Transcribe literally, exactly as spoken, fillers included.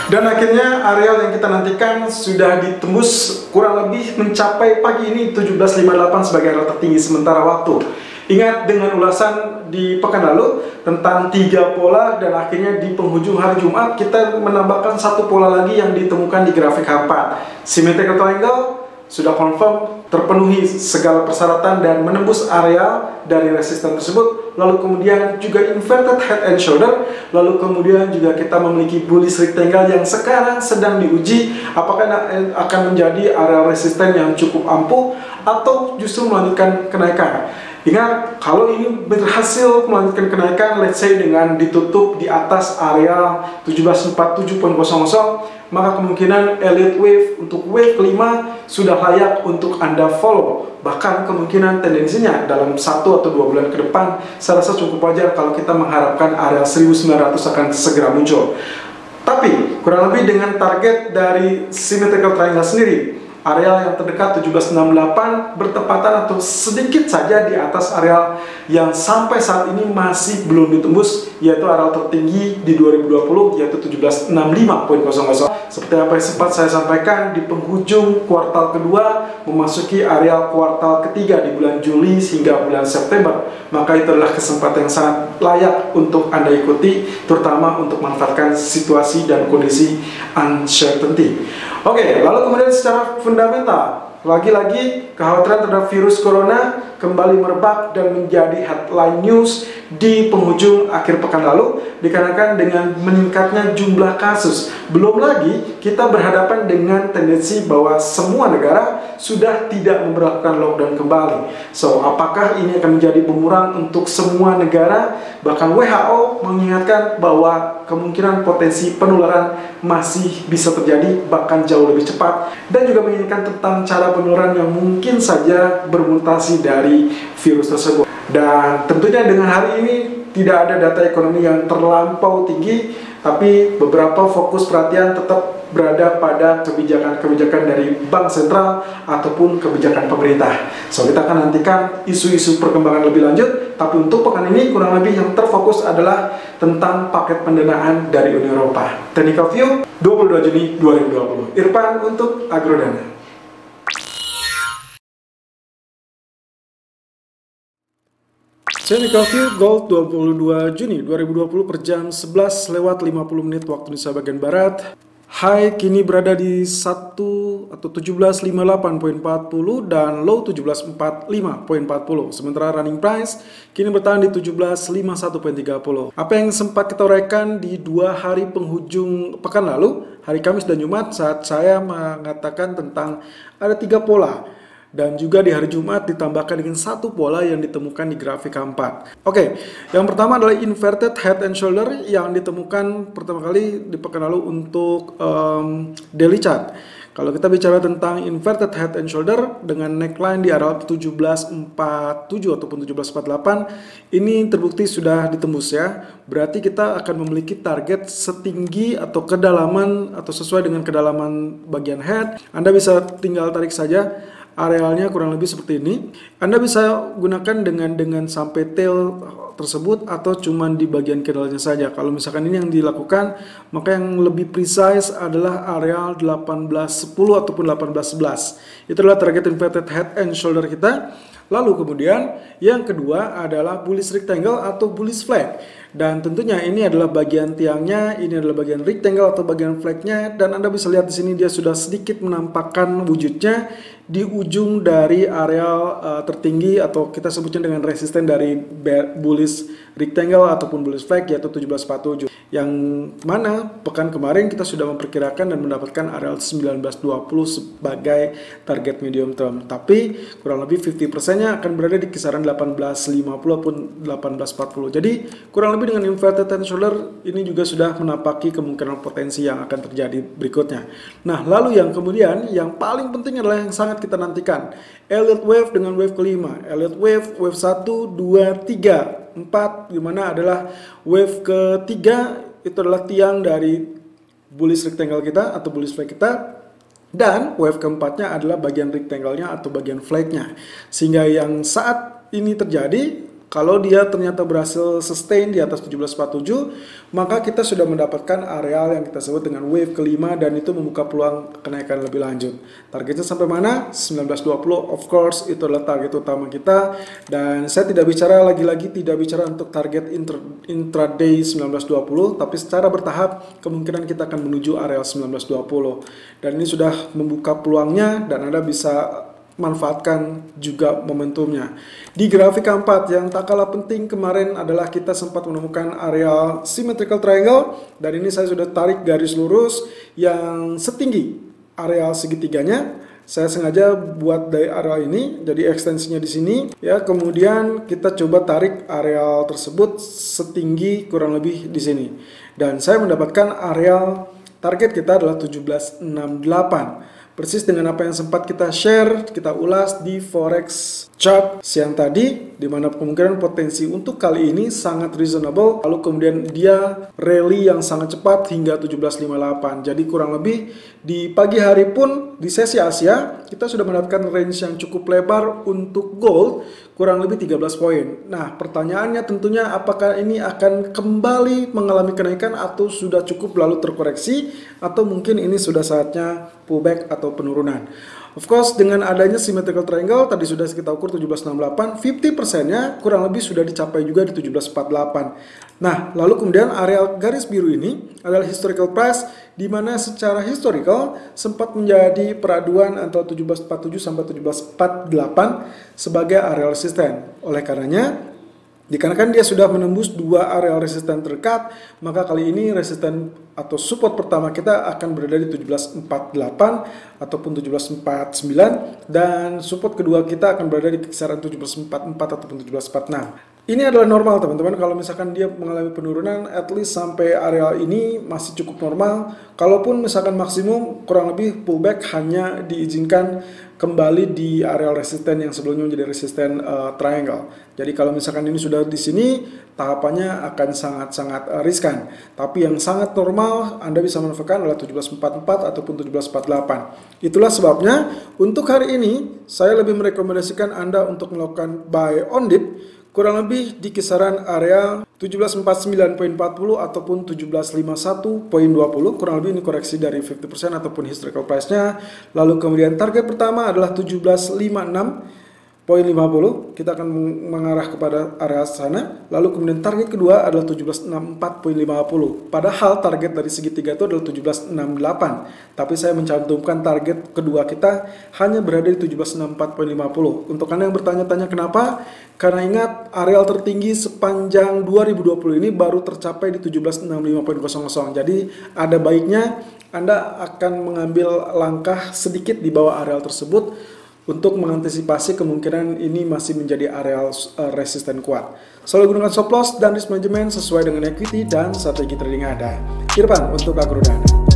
Dan akhirnya areal yang kita nantikan sudah ditembus kurang lebih mencapai pagi ini tujuh belas lima puluh delapan sebagai areal tertinggi sementara waktu. Ingat dengan ulasan di pekan lalu tentang tiga pola dan akhirnya di penghujung hari Jumat kita menambahkan satu pola lagi yang ditemukan di grafik H empat. Symmetrical triangle sudah confirm terpenuhi segala persyaratan dan menembus area dari resisten tersebut. Lalu kemudian juga inverted head and shoulder. Lalu kemudian juga kita memiliki bullish rectangle yang sekarang sedang diuji apakah akan menjadi area resisten yang cukup ampuh atau justru melanjutkan kenaikan. Ingat, kalau ini berhasil melanjutkan kenaikan, let's say dengan ditutup di atas area tujuh belas empat puluh tujuh titik nol nol, maka kemungkinan Elliott Wave untuk wave kelima sudah layak untuk Anda follow. Bahkan kemungkinan tendensinya dalam satu atau dua bulan ke depan, saya rasa cukup wajar kalau kita mengharapkan area seribu sembilan ratus akan segera muncul. Tapi, kurang lebih dengan target dari Symmetrical Triangle sendiri, areal yang terdekat tujuh belas enam puluh delapan bertepatan atau sedikit saja di atas areal yang sampai saat ini masih belum ditembus, yaitu areal tertinggi di dua ribu dua puluh yaitu tujuh belas enam puluh lima titik nol nol. Seperti apa yang sempat saya sampaikan di penghujung kuartal kedua memasuki areal kuartal ketiga di bulan Juli hingga bulan September, maka itu adalah kesempatan yang sangat layak untuk Anda ikuti, terutama untuk memanfaatkan situasi dan kondisi uncertainty. Oke, lalu kemudian secara fundamental, lagi-lagi kekhawatiran terhadap virus corona kembali merebak dan menjadi headline news di penghujung akhir pekan lalu dikarenakan dengan meningkatnya jumlah kasus. Belum lagi kita berhadapan dengan tendensi bahwa semua negara sudah tidak memberlakukan lockdown kembali. So, apakah ini akan menjadi bumerang untuk semua negara? Bahkan W H O mengingatkan bahwa kemungkinan potensi penularan masih bisa terjadi bahkan jauh lebih cepat, dan juga mengingatkan tentang cara penularan yang mungkin saja bermutasi dari virus tersebut. Dan tentunya dengan hari ini tidak ada data ekonomi yang terlampau tinggi, tapi beberapa fokus perhatian tetap berada pada kebijakan-kebijakan dari bank sentral ataupun kebijakan pemerintah. So, kita akan nantikan isu-isu perkembangan lebih lanjut, tapi untuk pekan ini kurang lebih yang terfokus adalah tentang paket pendanaan dari Uni Eropa. Technical View dua puluh dua Juni dua ribu dua puluh. Irfan untuk Agrodana. Technical View Gold dua puluh dua Juni dua ribu dua puluh per jam sebelas lewat lima puluh menit waktu Indonesia bagian Barat. High kini berada di satu atau tujuh belas lima puluh delapan titik empat puluh dan low tujuh belas empat puluh lima titik empat puluh. Sementara running price kini bertahan di tujuh belas lima puluh satu titik tiga puluh. Apa yang sempat kita uraikan di dua hari penghujung pekan lalu, hari Kamis dan Jumat, saat saya mengatakan tentang ada tiga pola. Dan juga di hari Jumat ditambahkan dengan satu pola yang ditemukan di grafik H empat. Oke, yang pertama adalah inverted head and shoulder yang ditemukan pertama kali di pekan lalu untuk um, daily chart. Kalau kita bicara tentang inverted head and shoulder dengan neckline di area tujuh belas empat puluh tujuh ataupun tujuh belas empat puluh delapan, ini terbukti sudah ditembus ya. Berarti kita akan memiliki target setinggi atau kedalaman atau sesuai dengan kedalaman bagian head. Anda bisa tinggal tarik saja. Arealnya kurang lebih seperti ini. Anda bisa gunakan dengan dengan sampai tail tersebut atau cuman di bagian candlenya saja. Kalau misalkan ini yang dilakukan, maka yang lebih precise adalah areal delapan belas sepuluh ataupun delapan belas sebelas. Itu adalah target inverted head and shoulder kita. Lalu kemudian yang kedua adalah bullish rectangle atau bullish flag. Dan tentunya ini adalah bagian tiangnya, ini adalah bagian rectangle atau bagian flagnya, dan Anda bisa lihat di sini dia sudah sedikit menampakkan wujudnya di ujung dari areal uh, tertinggi atau kita sebutnya dengan resisten dari bullish rectangle ataupun bullish flag yaitu tujuh belas empat puluh tujuh. Yang mana pekan kemarin kita sudah memperkirakan dan mendapatkan areal sembilan belas dua puluh sebagai target medium term. Tapi kurang lebih lima puluh persennya akan berada di kisaran delapan belas lima puluh ataupun delapan belas empat puluh. Jadi kurang lebih dengan inverted head and shoulder ini juga sudah menapaki kemungkinan potensi yang akan terjadi berikutnya. Nah, lalu yang kemudian yang paling penting adalah yang sangat kita nantikan, Elliott Wave dengan wave kelima. Elliott Wave, wave satu, dua, tiga, empat, dimana adalah wave ketiga itu adalah tiang dari bullish rectangle kita atau bullish flag kita, dan wave keempatnya adalah bagian rectangle-nya atau bagian flag-nya. Sehingga yang saat ini terjadi Kalau dia ternyata berhasil sustain di atas tujuh belas empat puluh tujuh, maka kita sudah mendapatkan areal yang kita sebut dengan wave kelima dan itu membuka peluang kenaikan lebih lanjut. Targetnya sampai mana? sembilan belas dua puluh, of course itu adalah target utama kita. Dan saya tidak bicara lagi-lagi tidak bicara untuk target intra, intraday sembilan belas dua puluh, tapi secara bertahap kemungkinan kita akan menuju areal sembilan belas dua puluh. Dan ini sudah membuka peluangnya dan Anda bisa manfaatkan juga momentumnya. Di grafik keempat yang tak kalah penting kemarin adalah kita sempat menemukan area symmetrical triangle dan ini saya sudah tarik garis lurus yang setinggi area segitiganya. Saya sengaja buat dari area ini jadi ekstensinya di sini ya. Kemudian kita coba tarik area tersebut setinggi kurang lebih di sini dan saya mendapatkan area target kita adalah tujuh belas enam puluh delapan. Persis dengan apa yang sempat kita share, kita ulas di forex chart siang tadi, di mana kemungkinan potensi untuk kali ini sangat reasonable, lalu kemudian dia rally yang sangat cepat hingga tujuh belas lima puluh delapan. Jadi kurang lebih di pagi hari pun di sesi Asia, kita sudah mendapatkan range yang cukup lebar untuk gold, kurang lebih tiga belas poin. Nah, pertanyaannya tentunya apakah ini akan kembali mengalami kenaikan atau sudah cukup lalu terkoreksi, atau mungkin ini sudah saatnya pullback atau penurunan. Of course, dengan adanya symmetrical triangle tadi sudah kita ukur tujuh belas enam puluh delapan, lima puluh persennya kurang lebih sudah dicapai juga di tujuh belas empat puluh delapan. Nah, lalu kemudian area garis biru ini adalah historical price, di mana secara historical sempat menjadi peraduan antara tujuh belas empat puluh tujuh sampai tujuh belas empat puluh delapan sebagai area resisten. Oleh karenanya, dikarenakan dia sudah menembus dua area resisten terdekat, maka kali ini resisten atau support pertama kita akan berada di tujuh belas empat puluh delapan ataupun tujuh belas empat puluh sembilan, dan support kedua kita akan berada di kisaran tujuh belas empat puluh empat ataupun tujuh belas empat puluh enam. Ini adalah normal teman-teman, kalau misalkan dia mengalami penurunan at least sampai area ini masih cukup normal. Kalaupun misalkan maksimum kurang lebih pullback hanya diizinkan kembali di area resisten yang sebelumnya menjadi resisten uh, triangle. Jadi kalau misalkan ini sudah di sini, tahapannya akan sangat-sangat uh, riskan. Tapi yang sangat normal Anda bisa manfaatkan adalah tujuh belas empat puluh empat ataupun tujuh belas empat puluh delapan. Itulah sebabnya untuk hari ini saya lebih merekomendasikan Anda untuk melakukan buy on dip kurang lebih di kisaran area tujuh belas empat puluh sembilan koma empat nol ataupun tujuh belas lima puluh satu koma dua nol, kurang lebih ini koreksi dari lima puluh persen ataupun historical price-nya. Lalu kemudian target pertama adalah tujuh belas lima puluh enam koma lima nol, kita akan mengarah kepada area sana. Lalu kemudian target kedua adalah tujuh belas enam puluh empat koma lima nol. Padahal target dari segitiga itu adalah tujuh belas enam puluh delapan. Tapi saya mencantumkan target kedua kita hanya berada di tujuh belas enam puluh empat koma lima nol. Untuk Anda yang bertanya-tanya kenapa? Karena ingat, areal tertinggi sepanjang dua ribu dua puluh ini baru tercapai di tujuh belas enam puluh lima koma nol nol. Jadi ada baiknya Anda akan mengambil langkah sedikit di bawah areal tersebut untuk mengantisipasi kemungkinan ini masih menjadi areal uh, resisten kuat. Selalu gunakan stop loss dan risk management sesuai dengan equity dan strategi trading Anda. Irfan untuk Agrodana.